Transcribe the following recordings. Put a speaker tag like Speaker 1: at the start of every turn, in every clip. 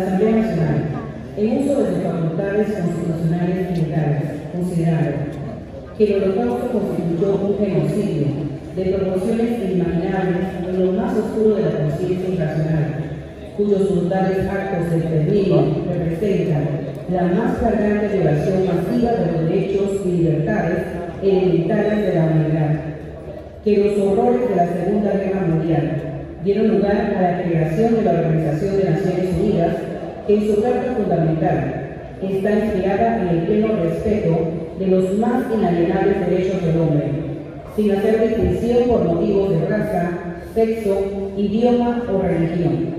Speaker 1: Asamblea Nacional, en uso de sus facultades constitucionales y legales, considerando que el Holocausto constituyó un genocidio de proporciones inimaginables en lo más oscuro de la conciencia irracional, cuyos brutales actos de exterminio representan la más flagrante violación masiva de los derechos y libertades elementales de la humanidad, que los horrores de la Segunda Guerra Mundial dieron lugar a la creación de la Organización de Naciones Unidas, que en su carta fundamental está inspirada en el pleno respeto de los más inalienables derechos del hombre, sin hacer distinción por motivos de raza, sexo, idioma o religión.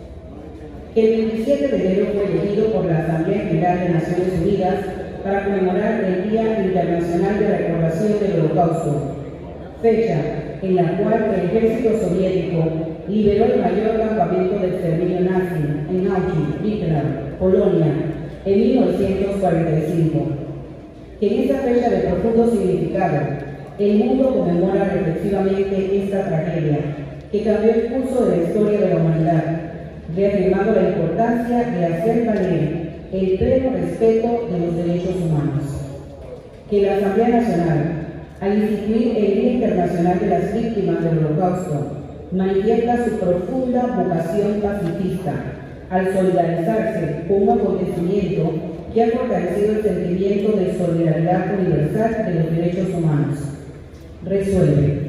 Speaker 1: Que el 27 de enero fue elegido por la Asamblea General de Naciones Unidas para conmemorar el Día Internacional de Recordación del Holocausto, fecha en la cual el ejército soviético liberó el mayor campamento de exterminio nazi en Auschwitz, Birkenau, Polonia, en 1945. Que en esta fecha de profundo significado, el mundo conmemora reflexivamente esta tragedia, que cambió el curso de la historia de la humanidad, reafirmando la importancia de hacer valer el pleno respeto de los derechos humanos. Que la Asamblea Nacional, al instituir el Día Internacional de las Víctimas del Holocausto, manifiesta su profunda vocación pacifista al solidarizarse con un acontecimiento que ha fortalecido el sentimiento de solidaridad universal de los derechos humanos. Resuelve.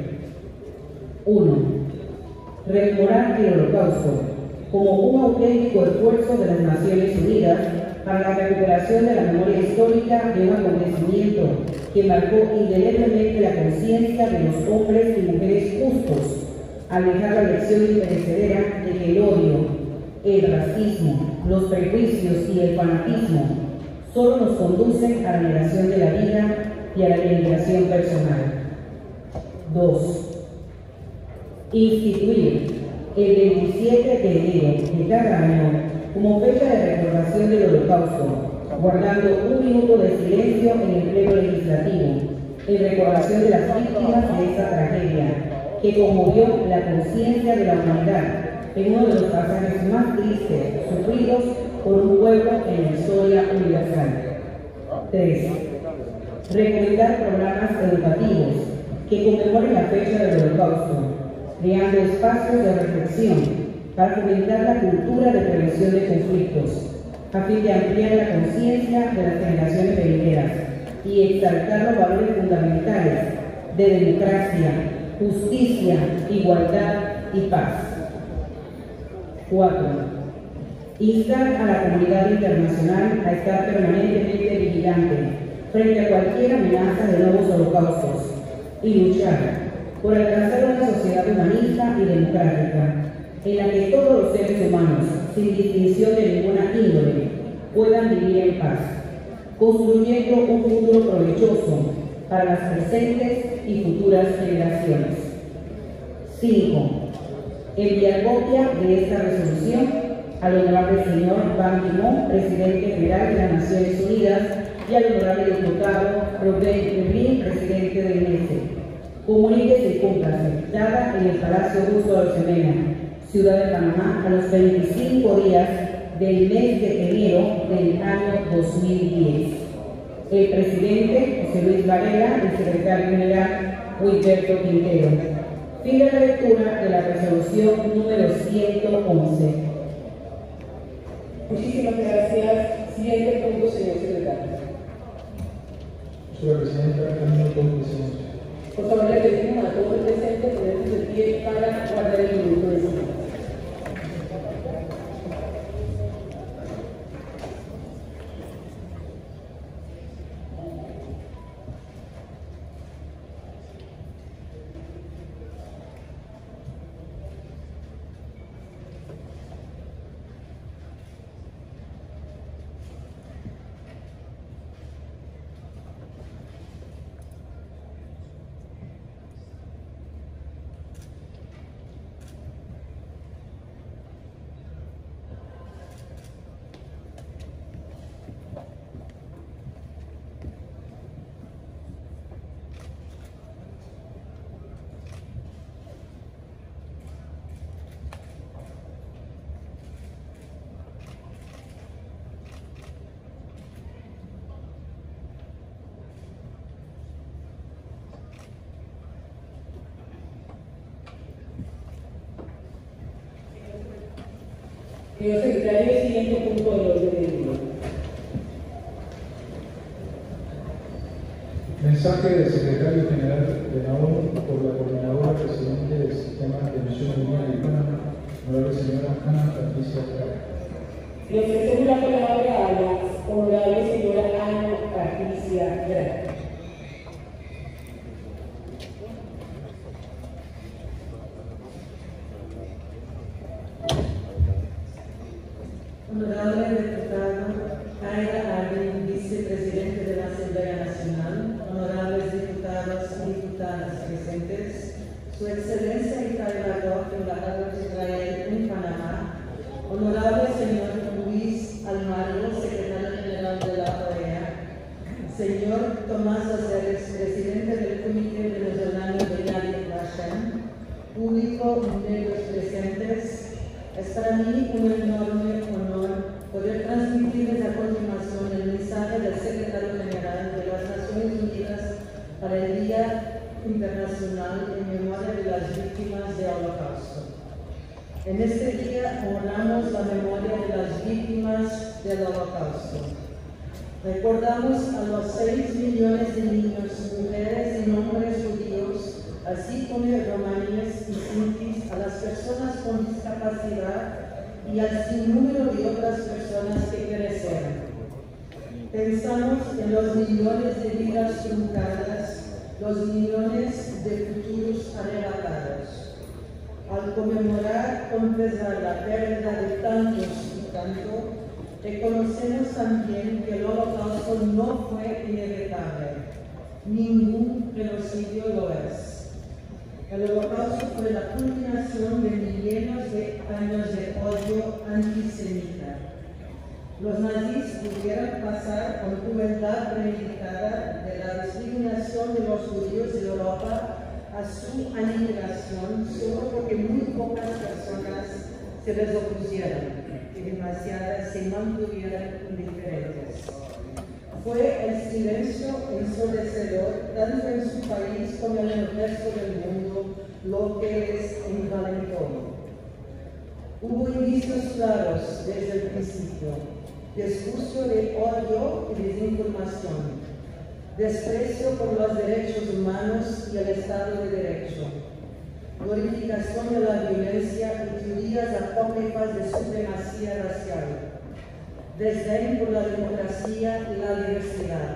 Speaker 1: 1. Rememorar el Holocausto como un auténtico esfuerzo de las Naciones Unidas para la recuperación de la memoria histórica de un acontecimiento que marcó indeleblemente la conciencia de los hombres y mujeres justos, al dejar la lección imperecedera de que el odio, el racismo, los prejuicios y el fanatismo solo nos conducen a la negación de la vida y a la denigración personal. 2. Instituir el 27 de enero de cada año como fecha de recordación del Holocausto, guardando un minuto de silencio en el pleno legislativo, en recordación de las víctimas de esta tragedia, que conmovió la conciencia de la humanidad en uno de los pasajes más tristes sufridos por un pueblo en la historia universal. 3. Recomendar programas educativos que conmemoren la fecha del Holocausto, creando espacios de reflexión para fomentar la cultura de prevención de conflictos, a fin de ampliar la conciencia de las generaciones venideras y exaltar los valores fundamentales de democracia, justicia, igualdad y paz. 4. Instar a la comunidad internacional a estar permanentemente vigilante frente a cualquier amenaza de nuevos holocaustos y luchar por alcanzar una sociedad humanista y democrática, en la que todos los seres humanos, sin distinción de ninguna índole, puedan vivir en paz, construyendo un futuro provechoso para las presentes y futuras generaciones. 5. Enviar copia de esta resolución al honorable señor Ban Ki-moon, presidente general de las Naciones Unidas, y al honorable diputado Robert Lebrun, presidente del INESE. Comuníquese y cúmplase, dada en el Palacio Augusto Arosemena, Ciudad de Panamá, a los 25 días del mes de enero del año 2010. El presidente José Luis Varela, el secretario general Wilberto Quintero. Fin de la lectura de la resolución número 111.
Speaker 2: Muchísimas gracias. Siguiente punto, señor secretario.
Speaker 3: Señora Presidenta, un minuto de silencio.
Speaker 2: Por favor, le pedimos a todos los presentes ponerse de pie para guardar el minuto de silencio. Señor secretario, el siguiente punto del orden del día.
Speaker 3: Mensaje del secretario general de la ONU por la coordinadora presidente del sistema de Naciones Unidas de Panamá, honorable señora Ana Patricia Carrera.
Speaker 2: Le ofrecemos la palabra a la honorable señora Ana Patricia Graf.
Speaker 1: Honorable diputado Aida Arvin, vicepresidente de la Asamblea Nacional, honorables diputados y diputadas presentes, Su Excelencia y Embajador de Israel en Panamá, honorable señor Luis Almagro, secretario general de la OEA, señor Tomás Aceres, presidente del Comité Venezolano de Yad Vashem, público, medios presentes, es para mí un enorme honor poder transmitirles a continuación el mensaje del secretario general de las Naciones Unidas para el Día Internacional en memoria de las víctimas del Holocausto. En este día honramos la memoria de las víctimas del Holocausto. Recordamos a los 6 millones de niños, mujeres y hombres judíos, así como romaníes y sintis, a las personas con discapacidad y al sinnúmero de otras personas que perecieron. Pensamos en los millones de vidas truncadas, los millones de futuros arrebatados. Al conmemorar con pesar la pérdida de tantos y tanto, reconocemos también que el Holocausto no fue inevitable. Ningún genocidio lo es. El Holocausto fue la culminación de milenios de años de odio antisemita. Los nazis pudieron pasar con crueldad premeditada de la discriminación de los judíos de Europa a su aniquilación solo porque muy pocas personas se les opusieron y demasiadas se mantuvieron indiferentes. Fue el silencio ensordecedor, tanto en su país como en el resto del mundo, lo que les envalentó. Hubo indicios claros desde el principio: discurso de odio y desinformación, desprecio por los derechos humanos y el Estado de Derecho, glorificación de la violencia y teorías apócrifas de supremacía racial, desdén por la democracia y la diversidad.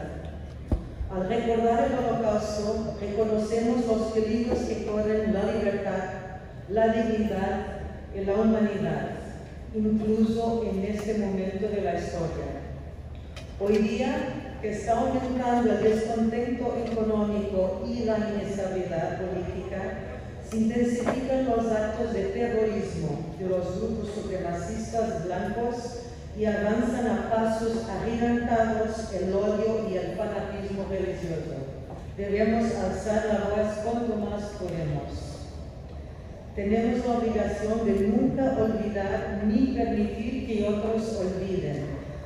Speaker 1: Al recordar el Holocausto, reconocemos los peligros que corren la libertad, la dignidad y la humanidad, incluso en este momento de la historia. Hoy día, que está aumentando el descontento económico y la inestabilidad política, se intensifican los actos de terrorismo de los grupos supremacistas blancos y avanzan a pasos agigantados el odio y el fanatismo religioso. Debemos alzar la voz cuanto más podemos. Tenemos la obligación de nunca olvidar ni permitir que otros olviden,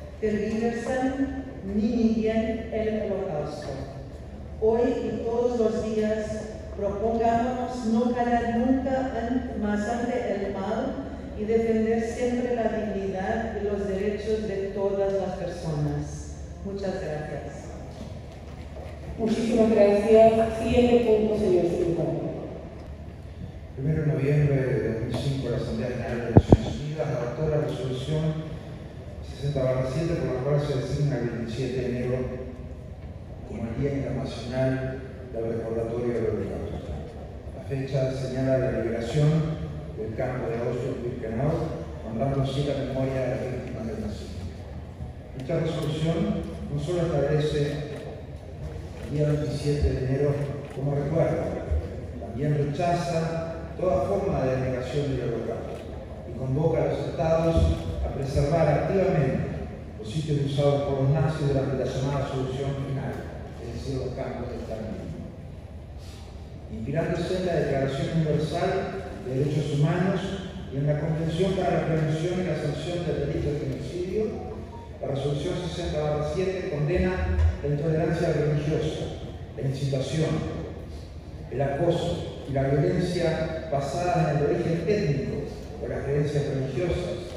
Speaker 1: tergiversan ni nieguen el Holocausto. Hoy y todos los días propongámonos no callar nunca más ante el mal y defender siempre la dignidad y los derechos de todas las personas. Muchas gracias.
Speaker 2: Muchísimas gracias. Siguiente punto, señor secretario.
Speaker 4: 1 de noviembre de 2005, la Asamblea General de Naciones Unidas adoptó la resolución 60/7, por la cual se designa el 27 de enero como el Día Internacional del Recordatorio del Holocausto. La fecha señala la liberación del campo de Auschwitz-Birkenau, honrando así la memoria de las víctimas del nazismo. Esta resolución no solo establece el día 27 de enero como recuerdo, también rechaza toda forma de negación del Holocausto y convoca a los estados a preservar activamente los sitios usados por los nazis durante la llamada solución final, es decir, los campos de exterminio. Inspirándose en la Declaración Universal de Derechos Humanos y en la Convención para la Prevención y la Sanción del Delito de Genocidio, la Resolución 60/7 condena la intolerancia religiosa, la incitación, el acoso y la violencia basada en el origen étnico o las creencias religiosas de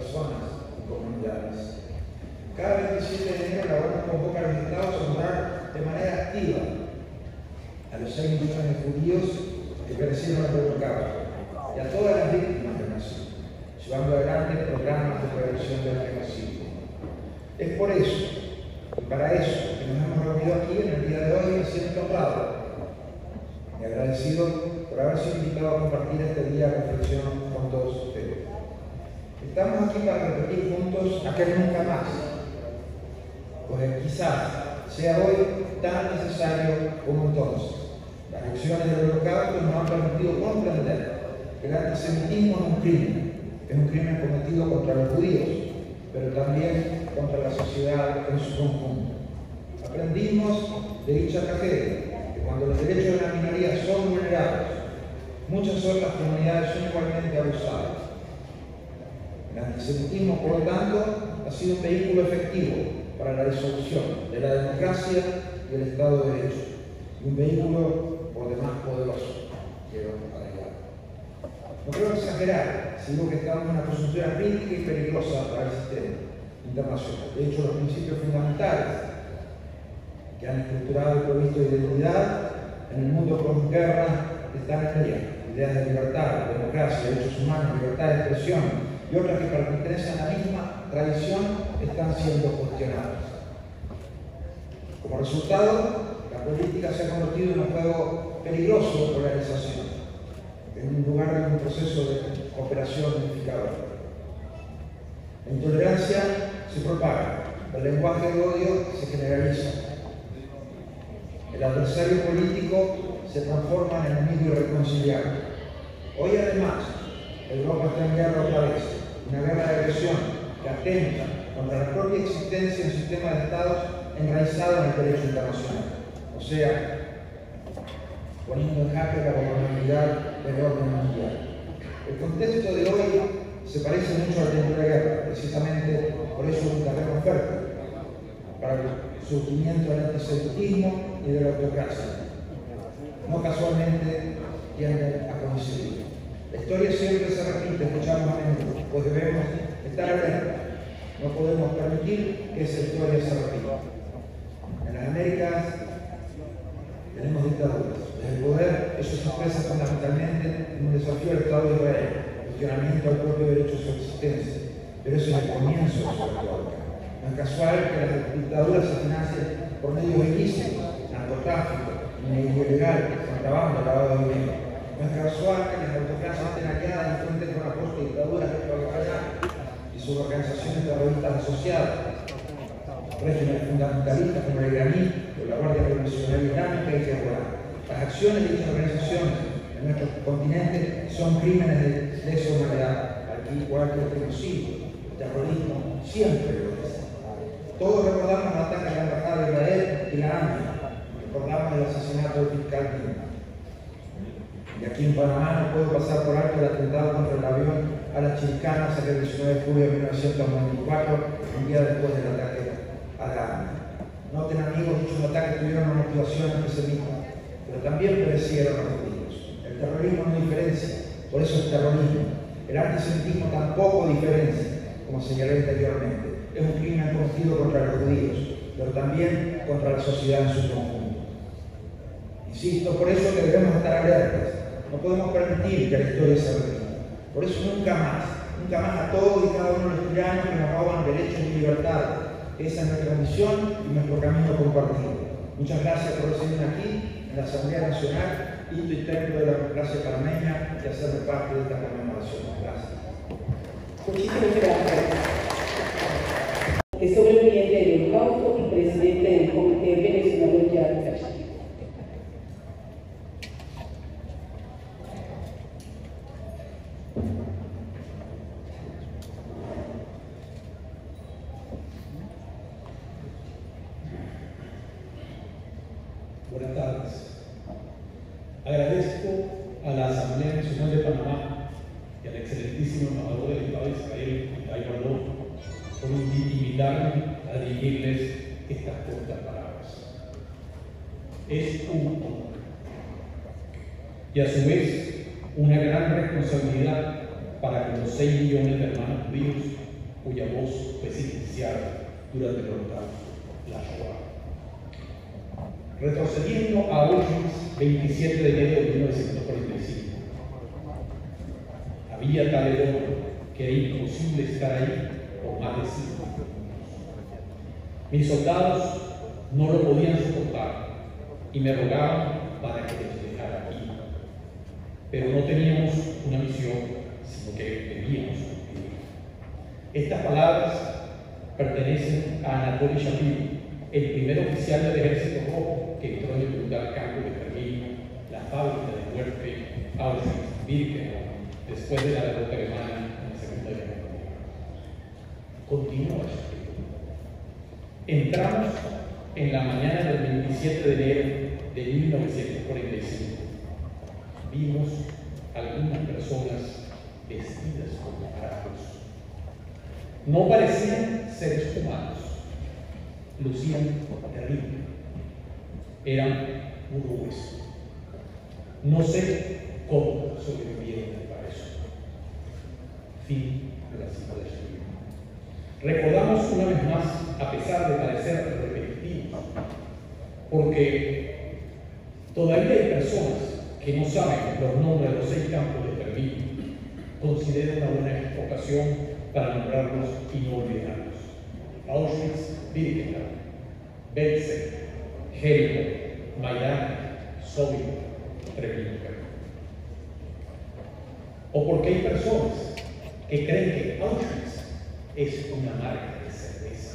Speaker 4: personas y comunidades. Cada 27 de enero la ONU convoca a los estados a honrar de manera activa a los 6 millones de judíos que perecieron en el Holocausto y a todas las víctimas del nazismo, llevando adelante programas de prevención del genocidio. Es por eso y para eso que nos hemos reunido aquí en el día de hoy. Me siento honrado y agradecido por haber sido invitado a compartir este día de reflexión con todos ustedes. Estamos aquí para repetir juntos aquel nunca más, pues quizás sea hoy tan necesario como entonces. Las lecciones del Holocausto nos han permitido comprender que el antisemitismo no es un crimen cometido contra los judíos, pero también contra la sociedad en su conjunto. Aprendimos de dicha tragedia que cuando los derechos de la minoría son vulnerados, muchas otras comunidades son igualmente abusadas. El antisemitismo, por lo tanto, ha sido un vehículo efectivo para la disolución de la democracia y el Estado de Derecho, y un vehículo por demás poderoso, quiero agregar. No creo exagerar si digo que estamos en una coyuntura crítica y peligrosa para el sistema internacional. De hecho, los principios fundamentales que han estructurado y provisto de identidad en el mundo posguerra están en ella. Ideas de libertad, democracia, derechos humanos, libertad de expresión y otras que pertenecen a la misma tradición están siendo cuestionadas. Como resultado, la política se ha convertido en un juego peligroso de polarización, en lugar de un proceso de cooperación unificadora. La intolerancia se propaga, el lenguaje de odio se generaliza, el adversario político se transforma en enemigo irreconciliable. Hoy además, Europa está en guerra otra vez, una guerra de agresión que atenta contra la propia existencia de un sistema de estados enraizado en el derecho internacional, o sea, poniendo en jaque la gobernabilidad del orden mundial. El contexto de hoy se parece mucho al tiempo de la guerra, precisamente por eso es un terreno fértil para el surgimiento del antisemitismo y de la autocracia. No casualmente tienden a coincidir. La historia siempre se repite, escuchamos a menudo, pues debemos estar alerta. No podemos permitir que esa historia se repita. En las Américas tenemos dictaduras. Desde el poder, eso se expresa fundamentalmente en un desafío al Estado de Israel, cuestionamiento al propio derecho a su existencia. Pero eso es el comienzo de su actualidad. No es casual que las dictaduras se financien por medios ilícitos, narcotráfico, minería ilegal, contrabando, lavado de dinero. No es casual que las autocracias estén aliadas en frente con la post-dictadura de y sus organizaciones terroristas asociadas, regímenes fundamentalistas como el iraní o la Guardia Revolucionaria Islámica y Hezbollah. Las acciones de dichas organizaciones en nuestro continente son crímenes de lesa humanidad, aquí igual que el genocidio, el terrorismo, siempre lo es. Todos recordamos el ataque a la embajada de Israel y la AMIA, recordamos el asesinato del fiscal Dina. Y aquí en Panamá no puedo pasar por alto el atentado contra el avión a las Chilcanas el 19 de julio de 1994, un día después del ataque a la AMIA. Noten, amigos, dichos ataques tuvieron una motivación antisemita, pero también perecieron los judíos. El terrorismo no diferencia, por eso es terrorismo. El antisemitismo tampoco diferencia, como señalé anteriormente. Es un crimen cometido contra los judíos, pero también contra la sociedad en su conjunto. Insisto, por eso que debemos estar alertas. No podemos permitir que la historia se repita. Por eso nunca más a todos y cada uno de los tiranos que nos roban derechos y libertades. Esa es nuestra misión y nuestro camino compartido. Muchas gracias por recibirme aquí en la Asamblea Nacional, hito y templo de la democracia panameña, y hacerme parte de esta conmemoración. Gracias.
Speaker 2: Muchísimas gracias. Es sobreviviente del Holocausto y presidente del Comité Venezolano de Yad Vashem.
Speaker 5: Buenas tardes. Agradezco a la Asamblea Nacional de Panamá y al excelentísimo embajador del Estado de Israel, Itay Barló, por invitarme a dirigirles estas cortas palabras. Es un honor y a su vez una gran responsabilidad para que los 6 millones de hermanos judíos cuya voz fue silenciada durante el Holocausto, la Shoah. Retrocediendo a Auschwitz, 27 de enero de 1945. Había tal hedor que era imposible estar ahí por más de 5 minutos. Mis soldados no lo podían soportar y me rogaban para que les dejara aquí. Pero no teníamos una misión, sino que debíamos cumplir. Estas palabras pertenecen a Anatoly Shapiro, el primer oficial del Ejército Rojo que entró en el brutal campo de exterminio, la fábrica de muerte Auschwitz-Birkenau, después de la derrota alemana en la Segunda Guerra Mundial. Continúa Shapiro. Entramos en la mañana del 27 de enero de 1945. Vimos algunas personas vestidas como árabes. No parecían seres humanos, lucían terrible, eran puro hueso. No sé cómo sobrevivieron para eso. Fin de la cita de Shapiro. Recordamos una vez más, a pesar de parecer repetitivos, porque todavía hay personas que no saben los nombres de los 6 campos de exterminio. Considero una buena ocasión para nombrarlos y no olvidarlos: Auschwitz-Birkenau, Belzec, Jericho, Maidán, Sobibor, Treblinka. O porque hay personas que creen que Auschwitz es una marca de cerveza.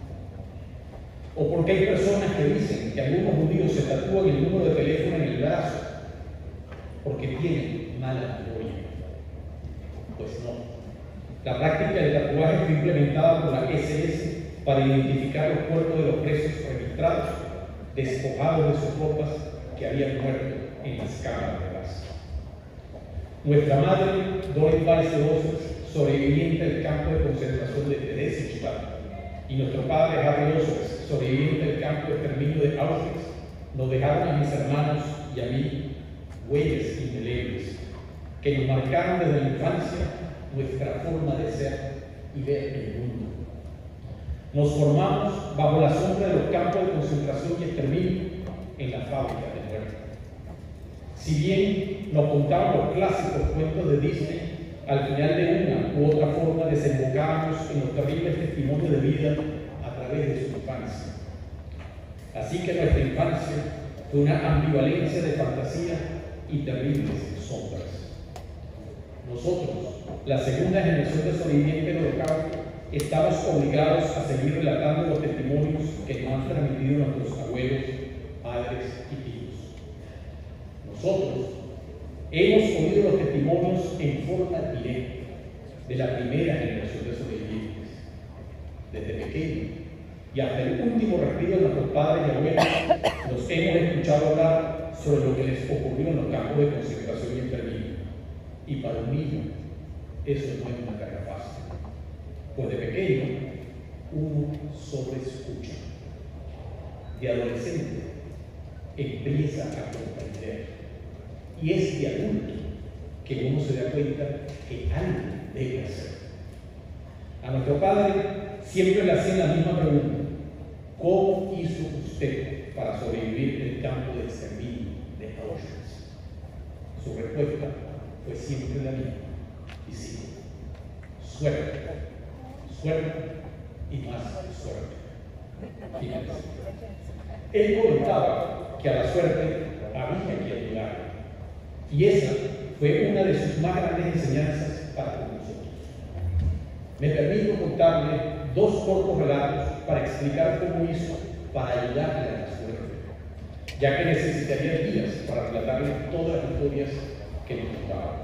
Speaker 5: O porque hay personas que dicen que algunos judíos se tatúan el número de teléfono en el brazo porque tienen mala memoria. Pues no. La práctica del tatuaje fue implementada por la SS para identificar los cuerpos de los presos registrados, despojados de sus ropas, que habían muerto en las cámaras de gas. Nuestra madre, Doris Weiss de Oswald, sobreviviente del campo de concentración de Theresienstadt, y nuestro padre, Harry Oswald, sobreviviente del campo de exterminio de Auschwitz, nos dejaron a mis hermanos y a mí huellas indelebles que nos marcaron desde la infancia nuestra forma de ser y ver el mundo. Nos formamos bajo la sombra de los campos de concentración y exterminio en la fábrica de muerte. Si bien nos contaban los clásicos cuentos de Disney, al final de una u otra forma desembocábamos en los terribles testimonios de vida a través de su infancia. Así que nuestra infancia fue una ambivalencia de fantasía y terribles sombras. Nosotros, la segunda generación de sobrevivientes del Holocausto, estamos obligados a seguir relatando los testimonios que nos han transmitido nuestros abuelos, padres y tíos. Nosotros hemos oído los testimonios en forma directa de la primera generación de sobrevivientes. Desde pequeños y hasta el último respiro de nuestros padres y abuelos, los hemos escuchado hablar sobre lo que les ocurrió en los campos de concentración y exterminio. Y para un niño, eso no es una carga fácil, pues de pequeño uno sobreescucha. De adolescente empieza a comprender. Y es de adulto que uno se da cuenta que algo debe hacer. A nuestro padre siempre le hacían la misma pregunta: ¿cómo hizo usted para sobrevivir en el campo de exterminio de Auschwitz? Su respuesta fue siempre la misma, y sí: suerte, suerte y más suerte. Fíjense. Él comentaba que a la suerte había que ayudarle, y esa fue una de sus más grandes enseñanzas para todos nosotros. Me permito contarle 2 cortos relatos para explicar cómo hizo para ayudarle a la suerte, ya que necesitaría días para relatarle todas las historias que nos contaban.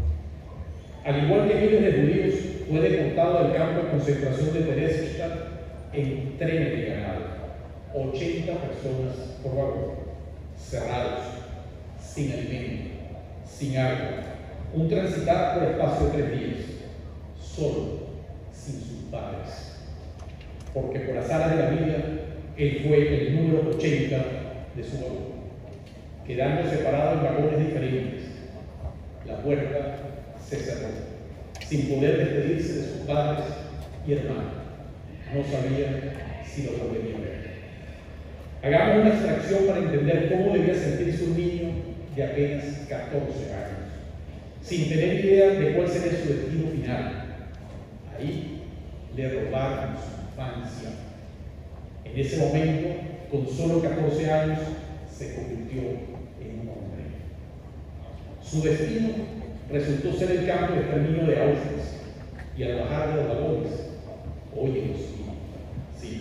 Speaker 5: Al igual que miles de judíos, fue deportado del campo de concentración de Theresienstadt en trenes de ganado, 80 personas por vagón, cerrados, sin alimento, sin agua, un transitar por espacio de 3 días, solo, sin sus padres, porque por azar de la vida, él fue el número 80 de su vagón, quedando separado en vagones diferentes. La puerta se cerró, sin poder despedirse de sus padres y hermano, no sabía si lo volvería a ver. Hagamos una abstracción para entender cómo debía sentirse un niño de apenas 14 años, sin tener idea de cuál sería su destino final. Ahí le robaron su infancia. En ese momento, con solo 14 años, se convirtió en un hombre. Su destino resultó ser el campo de exterminio de Auschwitz, y al bajar de los vagones, óyenos, sí,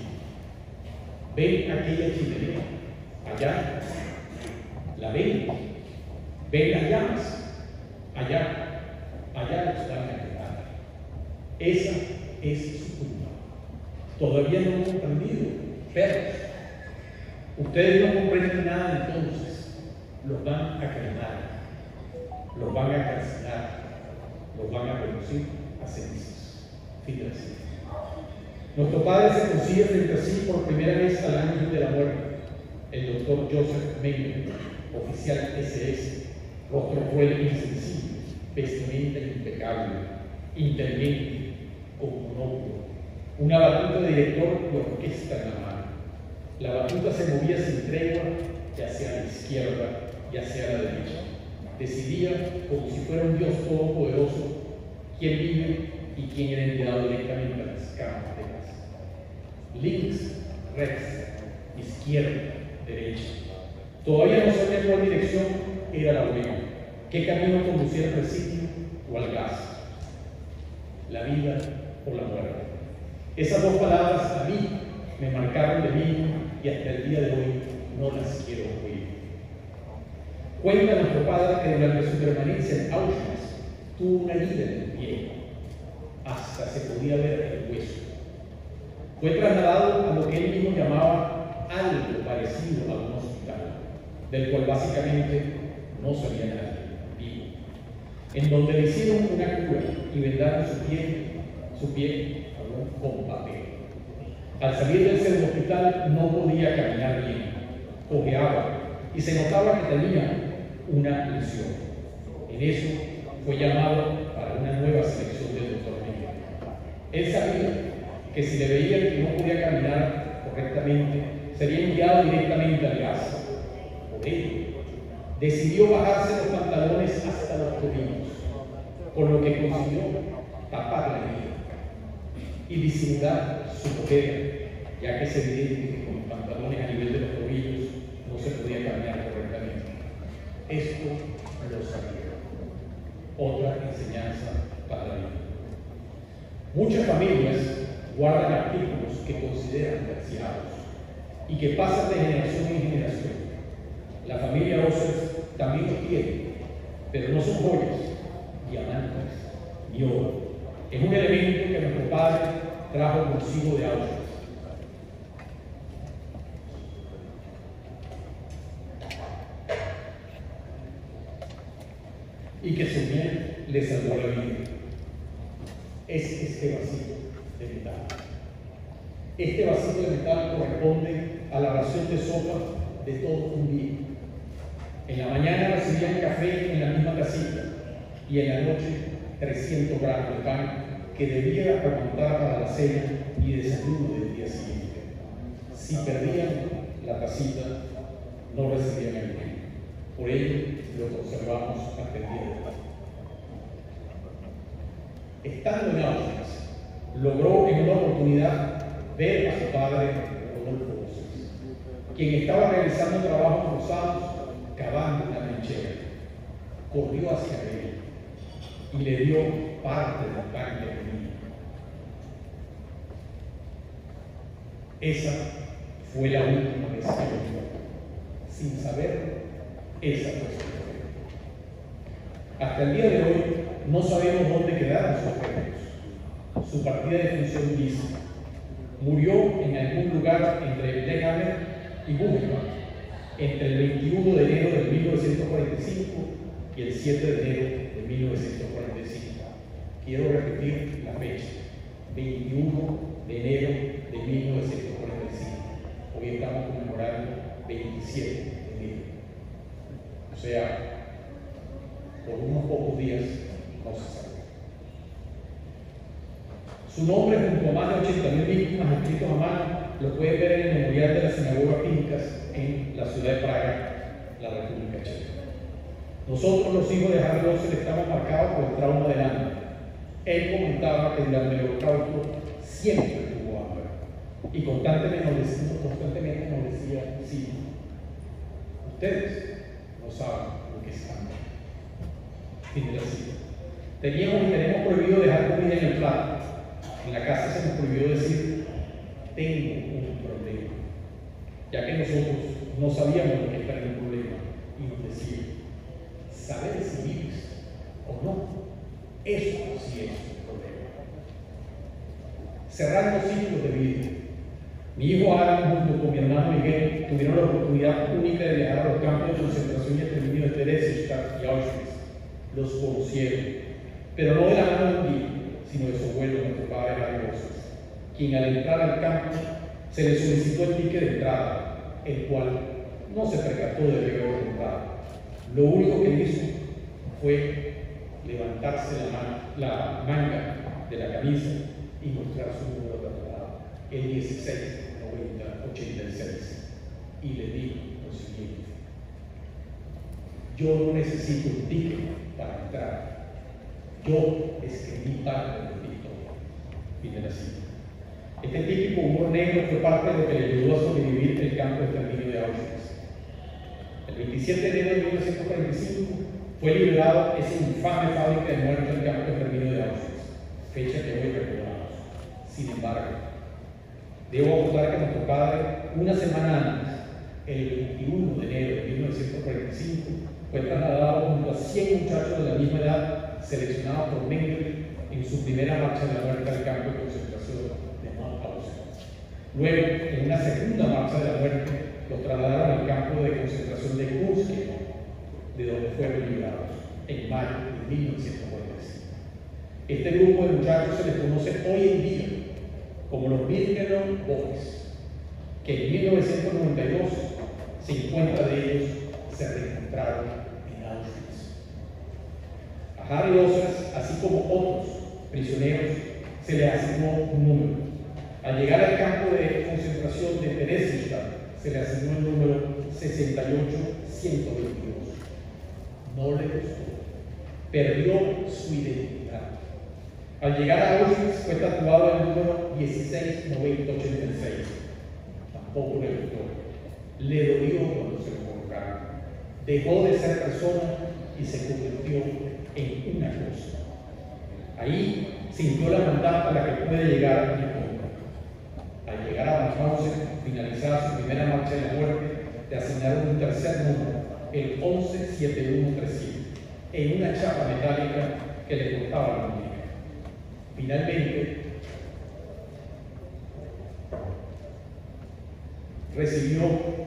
Speaker 5: ven aquella chimenea, allá, la ven las llamas, allá están a quemar. Esa es su tumba. Todavía no hemos comprendido, perros. Ustedes no comprenden nada entonces. Los van a quemar, los van a carcelar, los van a reducir a cenizas. Fin de la cita. Nuestro padre se consigue frente a sí por primera vez al ángel de la muerte, el doctor Joseph Mengele, oficial SS, rostro cruel e insensible, vestimenta impecable, inteligente, con monóculo, una batuta de director de orquesta en la mano. La batuta se movía sin tregua, ya sea a la izquierda, ya sea a la derecha. Decidía, como si fuera un Dios todopoderoso, quién vive y quién era enviado directamente a las cámaras de gas. Links, rex, izquierda, derecha. Todavía no sabía cuál dirección era la buena, qué camino conducía al presidio o al gas, la vida o la muerte. Esas dos palabras a mí me marcaron de niño y hasta el día de hoy no las quiero oír. Cuenta nuestro padre que durante su permanencia en Auschwitz tuvo una herida en el pie, hasta se podía ver el hueso. Fue trasladado a lo que él mismo llamaba algo parecido a un hospital, del cual básicamente no sabía nadie vivo, en donde le hicieron una cura y vendaron su piel con papel. Al salir del centro hospital no podía caminar bien, cojeaba y se notaba que tenía una lesión. En eso fue llamado para una nueva selección del doctor Mengele. Él sabía que si le veían que no podía caminar correctamente, sería enviado directamente al gas. Por ello, decidió bajarse los pantalones hasta los tobillos, con lo que consiguió tapar la herida y disimular su cojera, ya que es evidente que con los pantalones a nivel de los tobillos no se podía caminar correctamente. Esto lo sabía. Otra enseñanza para la vida. Muchas familias guardan artículos que consideran preciados y que pasan de generación en generación. La familia Osers también los tiene, pero no son joyas, diamantes ni oro. Es un elemento que nuestro padre trajo consigo de Auschwitz. Y que su miel le salvó la vida. Es este vacío de metal. Este vacío de metal corresponde a la ración de sopa de todo un día. En la mañana recibían café en la misma casita y en la noche 300 gramos de pan que debía aguantar para la cena y desayuno del día siguiente. Si perdían la tacita, no recibían el pan. Por ello, lo conservamos hasta el día de hoy. Estando en Auschwitz, logró en una oportunidad ver a su padre, Rodolfo Osers, quien estaba realizando trabajos forzados cavando una trinchera. Corrió hacia él y le dio parte del pan que tenía. Esa fue la última vez que lo vio. Sin saber, esa fue su historia. Hasta el día de hoy no sabemos dónde quedaron sus restos. Su partida de función dice: murió en algún lugar entre Blehammer y Buchenwald, entre el 21 de enero de 1945 y el 7 de enero de 1945. Quiero repetir la fecha: 21 de enero de 1945. Hoy estamos conmemorando 27 de enero. O sea, por unos pocos días no se sabe. Su Su nombre, junto a más de 80.000 víctimas escritos a mano, lo pueden ver en el memorial de la sinagoga Pinkas en la ciudad de Praga, la República Checa. Nosotros, los hijos de Harry Oser, estamos marcados por el trauma del hambre. Él comentaba que durante el Holocausto siempre tuvo hambre y constantemente nos decía, sí, ustedes no saben lo que es hambre. Fin de la cita. Teníamos y tenemos prohibido dejar comida en el plato. En la casa se nos prohibió decir, tengo un problema, ya que nosotros no sabíamos lo que era el problema y nos decía, ¿sabe decidir o no? Eso sí es un problema. Cerrar los ciclos de vida. Mi hijo Adam junto con mi hermano Miguel tuvieron la oportunidad única de viajar a los campos de concentración y exterminio de Theresienstadt y Auschwitz. Los conocieron, pero no de la mano de un día, sino de su abuelo, nuestro padre Harry Oser, quien al entrar al campo se le solicitó el ticket de entrada, el cual no se percató de que había comprado. Lo único que hizo fue levantarse la manga de la camisa y mostrar su número tatuado, el 169086, y le dijo lo siguiente: yo no necesito un ticket para entrar. Yo escribí parte del victoria. Fin de la cita. Este típico humor negro fue parte de lo que le ayudó a sobrevivir el campo de exterminio de Auschwitz. El 27 de enero de 1945 fue liberado esa infame fábrica de muerte del campo de exterminio de Auschwitz, fecha que hoy recordamos. Sin embargo, debo apuntar que nuestro padre, una semana antes, el 21 de enero de 1945, fue trasladado junto a 100 muchachos de la misma edad seleccionados por Mengele en su primera marcha de la muerte al campo de concentración de Mauthausen. Luego, en una segunda marcha de la muerte, los trasladaron al campo de concentración de Kursk, de donde fueron liberados en mayo de 1945. Este grupo de muchachos se les conoce hoy en día como los Birkenau Boys, que en 1992 50 de ellos se reencontraron en Auschwitz. A Harry Oser, así como otros prisioneros, se le asignó un número. Al llegar al campo de concentración de Theresienstadt, se le asignó el número 68122. No le gustó. Perdió su identidad. Al llegar a Auschwitz fue tatuado el número 169086. Tampoco le gustó. Le dolió cuando se lo colocaron. Dejó de ser persona y se convirtió en una cosa. Ahí sintió la maldad a la que puede llegar el hombre. Al llegar a Mauthausen, finalizada su primera marcha de la muerte, le asignaron un tercer número, el 117137, en una chapa metálica que le cortaba la muñeca. Finalmente, recibió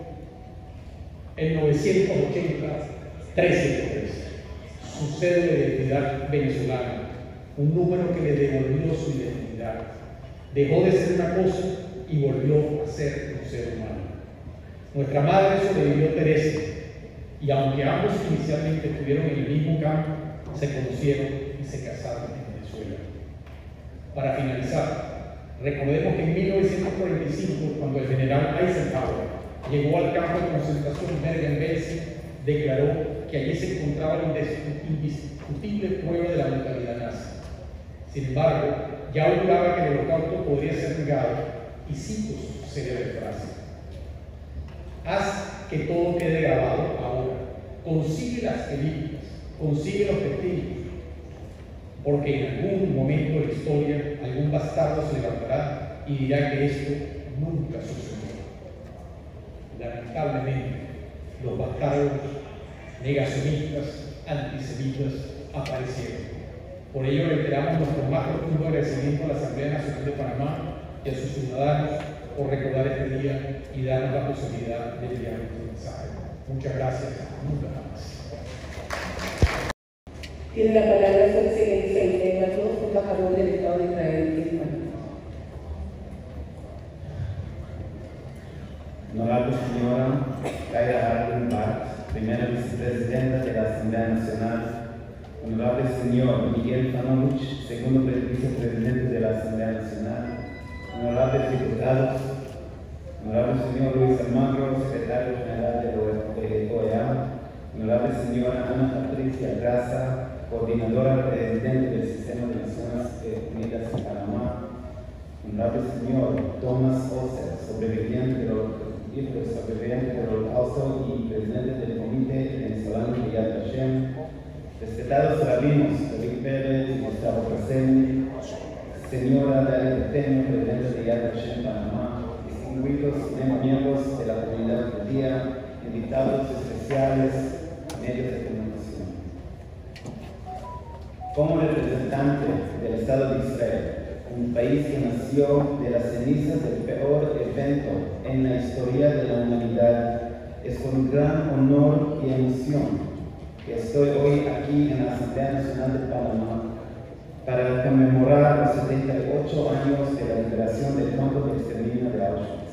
Speaker 5: en 980 13 su cédula de identidad venezolana, un número que le devolvió su identidad. Dejó de ser una cosa y volvió a ser un ser humano. Nuestra madre sobrevivió a Teresa, y aunque ambos inicialmente estuvieron en el mismo campo, se conocieron y se casaron en Venezuela. Para finalizar, recordemos que en 1945, cuando el general Eisenhower llegó al campo de concentración Bergen-Belsen, declaró que allí se encontraba la indiscutible prueba de la brutalidad nazi. Sin embargo, ya auguraba que el holocausto podría ser negado, y cito su célebre frase: haz que todo quede grabado ahora, consigue las películas, consigue los testigos, porque en algún momento de la historia algún bastardo se levantará y dirá que esto nunca sucedió. Lamentablemente, los bastardos negacionistas, antisemitas aparecieron. Por ello reiteramos nuestro más profundo agradecimiento a la Asamblea Nacional de Panamá y a sus ciudadanos por recordar este día y darnos la posibilidad de enviar nuestro mensaje. Muchas gracias. Nunca más.
Speaker 2: Tiene la palabra su excelencia el embajador del Estado de Israel en España.
Speaker 6: Honorable señora Kaira Arlen Bartz, primera vicepresidenta de la Asamblea Nacional, Honorable Señor Miguel Fanovich, segundo vicepresidente de la Asamblea Nacional, honorables diputados, honorable señor Luis Almagro, secretario general de OEA, honorable señora Ana Patricia Graza, coordinadora presidente del Sistema de Naciones Unidas en Panamá, honorable señor Thomas Oser, sobreviviente del Holocausto y presidente del Comité Venezolano de Yad Vashem, respetados rabinos David Pérez y Gustavo Caseni, señora Dalia Teño, presidente de Yad Vashem Panamá, distinguidos miembros de la comunidad judía, invitados especiales, medios de comunicación. Como representante del Estado de Israel, un país que nació de las cenizas del peor evento en la historia de la humanidad, es con gran honor y emoción que estoy hoy aquí en la Asamblea Nacional de Panamá para conmemorar los 78 años de la liberación del campo de exterminio de Auschwitz.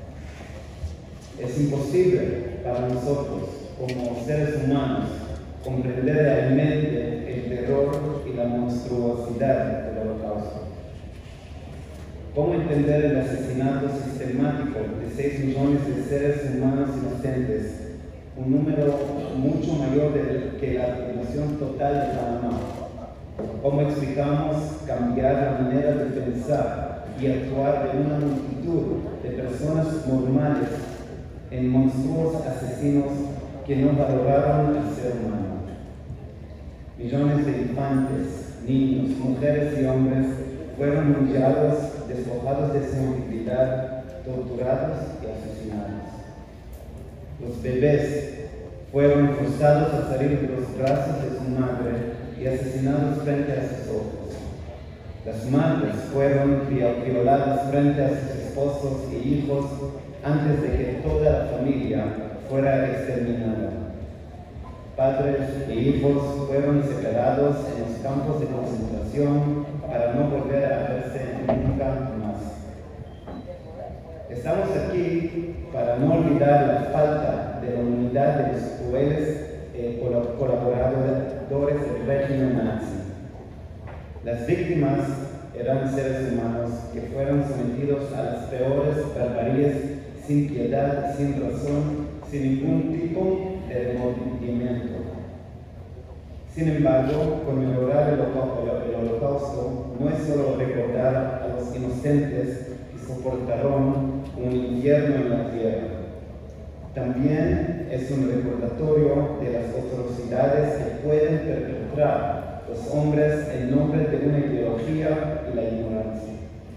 Speaker 6: Es imposible para nosotros, como seres humanos, comprender realmente el terror y la monstruosidad del Holocausto. ¿Cómo entender el asesinato sistemático de 6 millones de seres humanos inocentes, un número mucho mayor que la población total de Panamá? ¿Cómo explicamos cambiar la manera de pensar y actuar de una multitud de personas normales en monstruosos asesinos que no valoraron al ser humano? Millones de infantes, niños, mujeres y hombres fueron humillados, despojados de su integridad, torturados y asesinados. Los bebés fueron forzados a salir de los brazos de su madre y asesinados frente a sus ojos. Las madres fueron violadas frente a sus esposos e hijos antes de que toda la familia fuera exterminada. Padres e hijos fueron separados en los campos de concentración para no volver a verse nunca más. Estamos aquí para no olvidar la falta de la unidad de los crueles colaboradores del régimen nazi. Las víctimas eran seres humanos que fueron sometidos a las peores barbaries sin piedad, sin razón, sin ningún tipo de remordimiento. Sin embargo, conmemorar el Holocausto no es solo recordar a los inocentes que soportaron un infierno en la tierra. También es un recordatorio de las atrocidades que pueden perpetrar los hombres en nombre de una ideología y la ignorancia.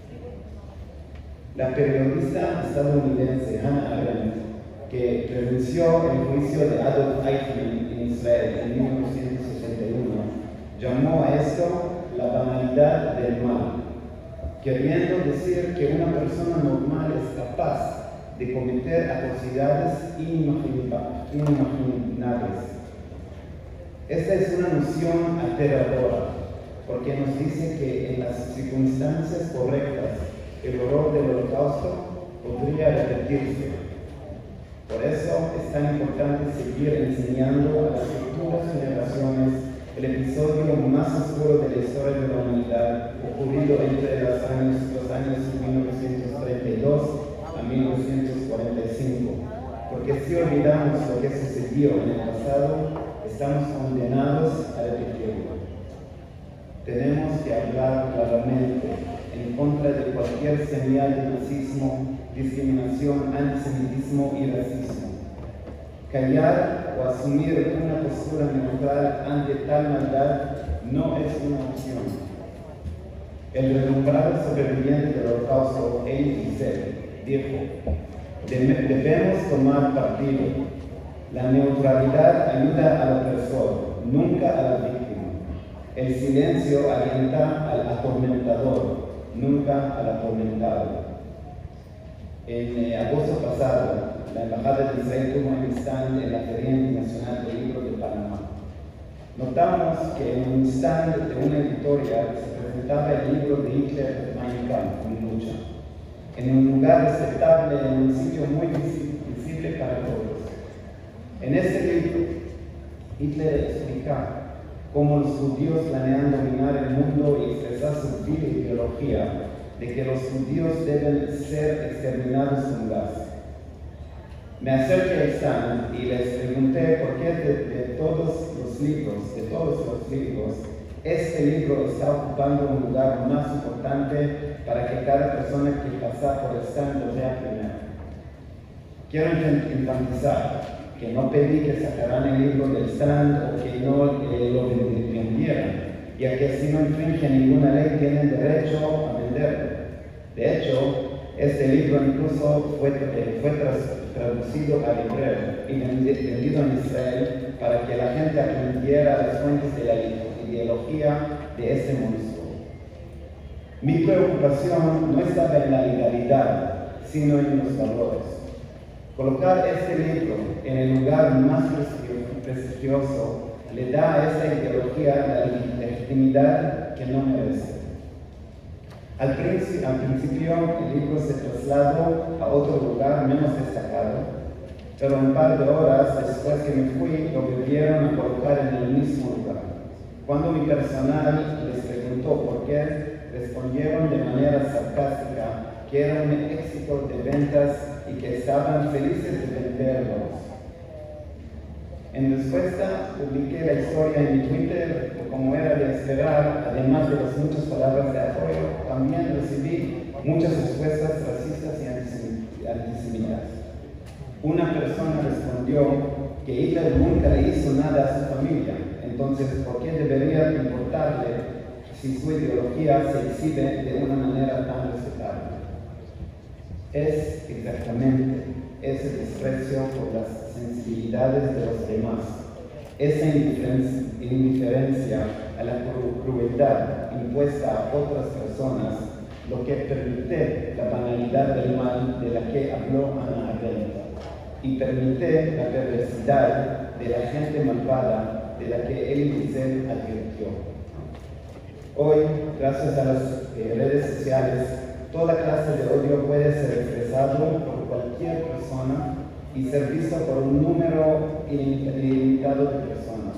Speaker 6: La periodista estadounidense Hannah Arendt, que pronunció el juicio de Adolf Eichmann en Israel en 1961, llamó a esto la banalidad del mal, queriendo decir que una persona normal es capaz de cometer atrocidades inimaginables. Esta es una noción aterradora, porque nos dice que en las circunstancias correctas el horror del Holocausto podría repetirse. Por eso es tan importante seguir enseñando a las futuras generaciones el episodio más oscuro de la historia de la humanidad, ocurrido entre los años 1932 a 1945. Porque si olvidamos lo que sucedió en el pasado, estamos condenados a repetirlo. Tenemos que hablar claramente en contra de cualquier señal de nazismo, discriminación, antisemitismo y racismo. Callar o asumir una postura neutral ante tal maldad no es una opción. El renombrado sobreviviente del Holocausto, Elie Wiesel, dijo: debemos tomar partido. La neutralidad ayuda al opresor, nunca a la víctima. El silencio alienta al atormentador, nunca al atormentado. En agosto pasado, la Embajada de Israel tuvo un stand en la Feria Internacional del Libro de Panamá. Notamos que en un stand de una editorial se presentaba el libro de Hitler, Mein Kampf, Mi lucha, en un lugar respetable, en un sitio muy visible para todos. En este libro, Hitler explica como los judíos planean dominar el mundo y expresar su vil ideología de que los judíos deben ser exterminados con gas. Me acerqué al stand y les pregunté por qué de todos los libros, este libro está ocupando un lugar más importante para que cada persona que pasa por el stand lo vea primero. Quiero enfatizar que no pedí que sacaran el libro del stand o que no lo vendieran, ya que si no infringe ninguna ley tienen derecho a venderlo. De hecho, este libro incluso fue traducido al hebreo y vendido en Israel para que la gente aprendiera las fuentes de la ideología de este monstruo. Mi preocupación no estaba en la legalidad, sino en los valores. Colocar este libro en el lugar más prestigioso le da a esta ideología la legitimidad que no merece. Al principio el libro se trasladó a otro lugar menos destacado, pero un par de horas después que me fui lo volvieron a colocar en el mismo lugar. Cuando mi personal les preguntó por qué, respondieron de manera sarcástica que era un éxito de ventas y que estaban felices de venderlos. En respuesta, publiqué la historia en mi Twitter, como era de esperar, además de las muchas palabras de apoyo, también recibí muchas respuestas racistas y antisemitas. Una persona respondió que Hitler nunca le hizo nada a su familia, entonces, ¿por qué debería importarle si su ideología se exhibe de una manera tan respetable? Es exactamente ese desprecio por las sensibilidades de los demás, esa indiferencia a la crueldad impuesta a otras personas, lo que permite la banalidad del mal de la que habló Hannah Arendt y permite la perversidad de la gente malvada de la que Elie Wiesel advirtió. Hoy, gracias a las redes sociales, toda clase de odio puede ser expresado por cualquier persona y ser visto por un número ilimitado de personas.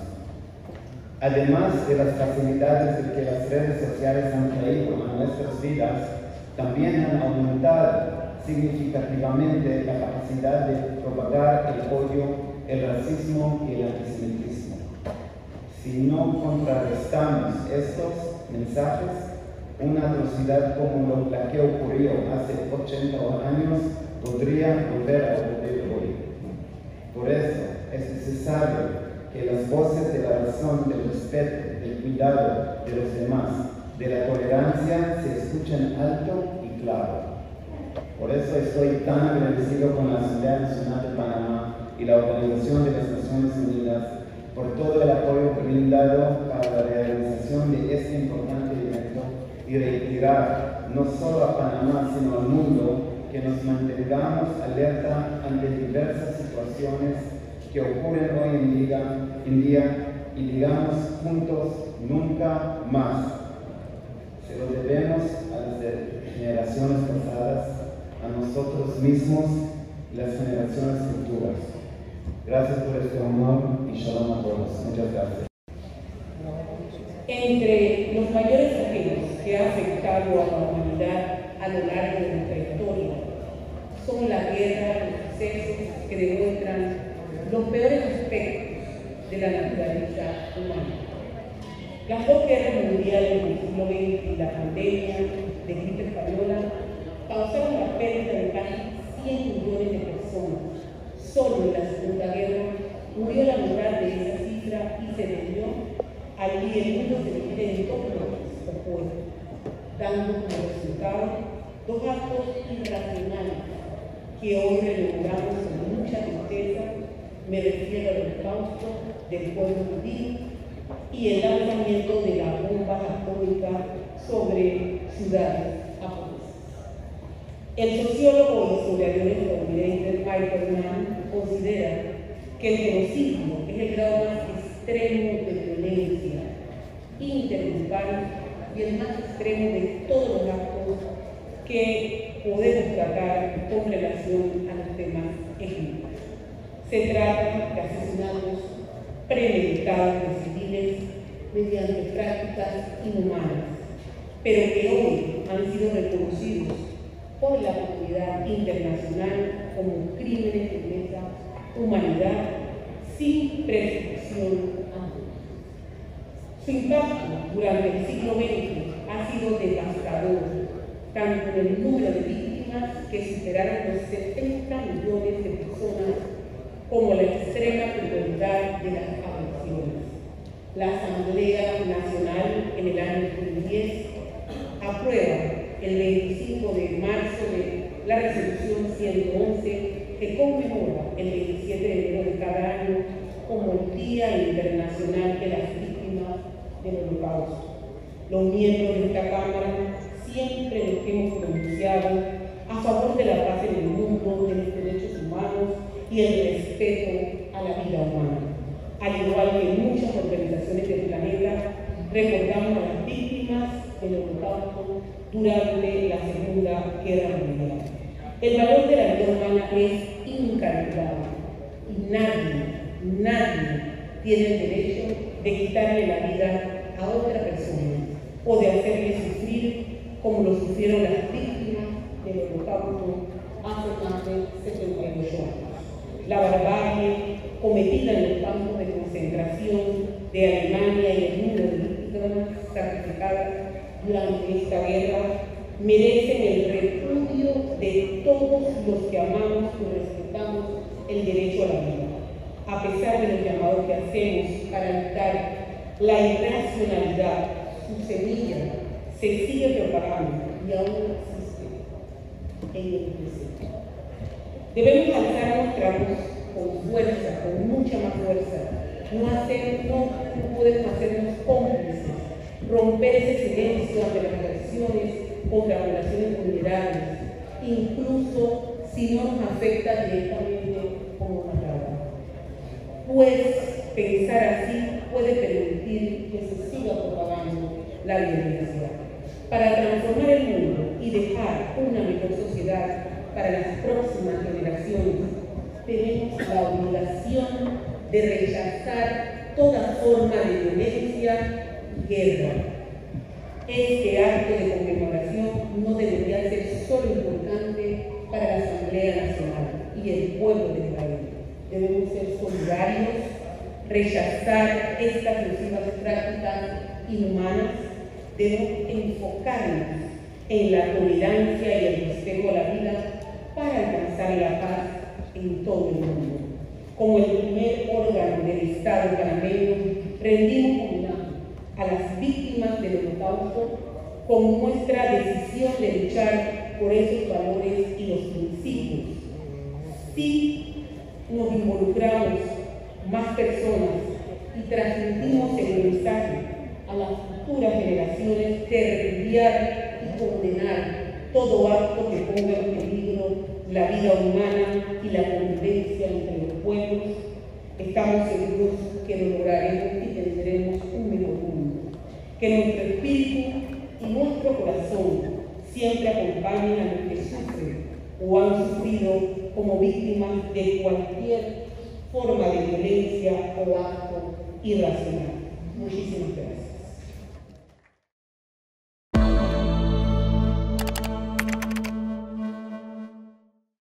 Speaker 6: Además de las facilidades que las redes sociales han traído a nuestras vidas, también han aumentado significativamente la capacidad de propagar el odio, el racismo y el antisemitismo. Si no contrarrestamos estos mensajes, una atrocidad como la que ocurrió hace 80 años podría volver a ocurrir hoy. Por eso es necesario que las voces de la razón, del respeto, del cuidado de los demás, de la tolerancia se escuchen alto y claro. Por eso estoy tan agradecido con la Asamblea Nacional de Panamá y la Organización de las Naciones Unidas por todo el apoyo brindado para la realización de este importante evento y reiterar no solo a Panamá sino al mundo que nos mantengamos alerta ante diversas situaciones que ocurren hoy en día y digamos juntos nunca más. Se lo debemos a las generaciones pasadas, a nosotros mismos y las generaciones futuras. Gracias por este honor y shalom a todos. Muchas gracias.
Speaker 2: Entre los mayores eventos que han afectado a la humanidad a lo largo de nuestra historia son la guerra, los sucesos que demuestran los peores aspectos de la naturaleza humana. Las dos guerras mundiales del siglo XX y la pandemia de gripe española causaron la pérdida de casi 100 millones de personas. Solo en la Segunda Guerra murió la mitad de esa cifra y se debió al que el mundo se divide en dos bloques opuestos, dando como resultado dos actos irracionales que hoy rememoramos con mucha tristeza. Me refiero al holocausto del pueblo judío y el lanzamiento de la bomba atómica sobre ciudades japonesas. El sociólogo y historiador estadounidense Michael Mann considera que el genocidio es el grado más extremo de violencia intergrupal y el más extremo de todos los actos que podemos tratar con relación a los temas étnicos. Se trata de asesinatos premeditados de civiles, mediante prácticas inhumanas, pero que hoy han sido reconocidos por la comunidad internacional como crímenes de lesa humanidad sin prescripción alguna. Su impacto durante el siglo XX ha sido devastador, tanto en el número de víctimas que superaron los 70 millones de personas, como la extrema crueldad de las agresiones. La Asamblea Nacional en el año 2010 aprueba el 25 de marzo de la resolución 111 que conmemora el 27 de enero de cada año como el Día Internacional de las Víctimas del Holocausto. Los miembros de esta Cámara siempre nos hemos pronunciado a favor de la paz en el mundo, de los derechos humanos y el respeto a la vida humana. Al igual que muchas organizaciones del planeta, recordamos a las víctimas del Holocausto durante la Segunda Guerra Mundial. El valor de la vida humana es incalculable y nadie tiene el derecho de quitarle la vida a otra persona o de hacerle sufrir como lo sufrieron las víctimas del Holocausto hace más de 78 años. La barbarie cometida en los campos de concentración de Alemania y el número de víctimas sacrificadas durante esta guerra merecen el repudio de todos los que amamos y respetamos el derecho a la vida. A pesar de los llamados que hacemos para evitar la irracionalidad, su semilla se sigue propagando y aún existe en el presente. Debemos alzar nuestra voz con fuerza, con mucha más fuerza. No podemos hacernos cómplices, romper ese silencio ante las agresiones contra poblaciones vulnerables, incluso si no nos afecta directamente como matada. Pues pensar así puede permitir que se siga propagando la violencia. Para transformar el mundo y dejar una mejor sociedad para las próximas generaciones, tenemos la obligación de rechazar toda forma de violencia y guerra. Este acto de conmemoración no debería ser solo importante para la Asamblea Nacional y el pueblo de Israel. Debemos ser solidarios, rechazar estas nocivas prácticas inhumanas, debemos enfocarnos en la tolerancia y el respeto a la vida para alcanzar la paz en todo el mundo. Como el primer órgano del Estado panameño, rendimos homenaje a las víctimas del Holocausto con nuestra decisión de luchar por esos valores y los principios. Si nos involucramos más personas y transmitimos el mensaje a las futuras generaciones de repudiar y condenar todo acto que ponga en peligro la vida humana y la convivencia entre los pueblos, estamos seguros que lo lograremos y tendremos un mejor mundo. Que nuestro espíritu y nuestro corazón siempre acompañen a los que sufren o han sufrido como víctimas de cualquier forma de violencia o acto irracional.